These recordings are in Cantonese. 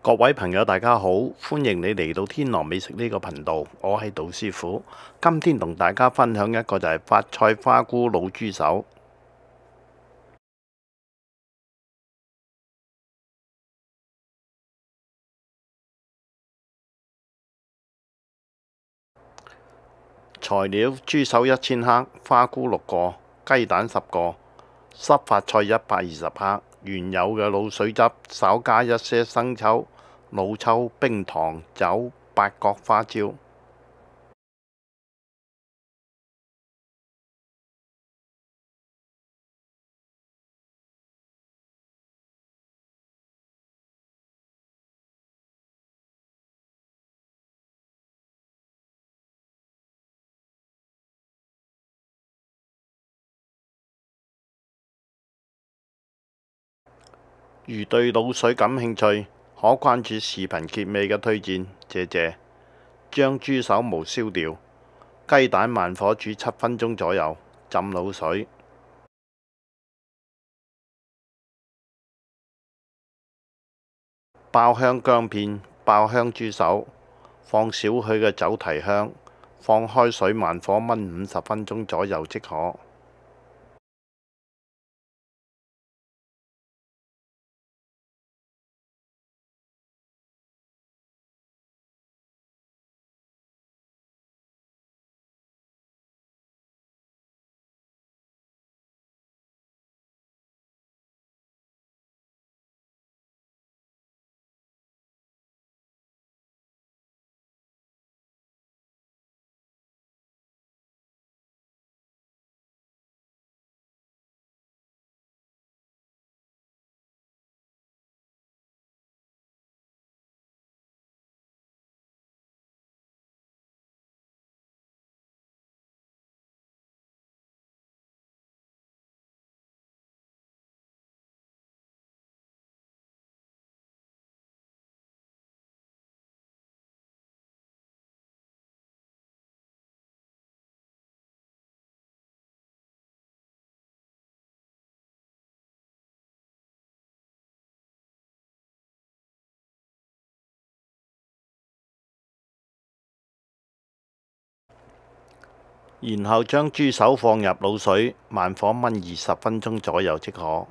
各位朋友，大家好，歡迎你嚟到天狼美食呢個頻道，我係杜師傅。今天同大家分享一個就係發菜花菇滷豬手。材料：豬手1000克，花菇6個，雞蛋10個，濕發菜120克，原有嘅滷水汁，稍加一些生抽、老抽、冰糖、酒、八角花椒。如對滷水感興趣，可關注視頻結尾嘅推薦，謝謝。將豬手無燒掉，雞蛋慢火煮7分鐘左右，浸滷水。爆香薑片，爆香豬手，放少許嘅酒提香，放開水慢火燜50分鐘左右即可。然後將豬手放入滷水，慢火燜20分鐘左右即可。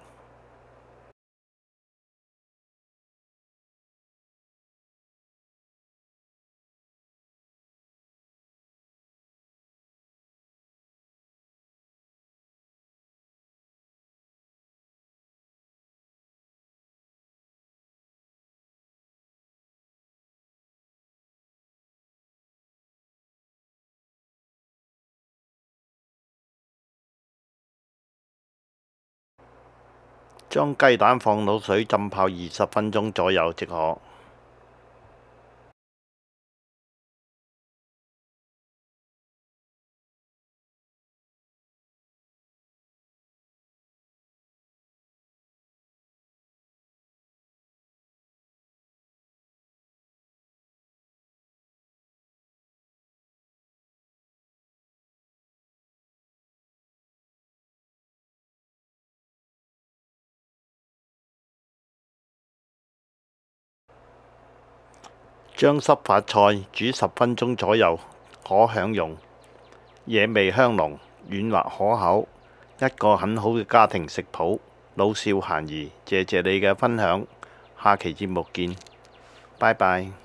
將雞蛋放滷水浸泡20分鐘左右即可。將濕發菜煮10分鐘左右，可享用。野味香濃，軟滑可口，一個很好嘅家庭食譜。老少咸宜，謝謝你嘅分享，下期節目見，拜拜。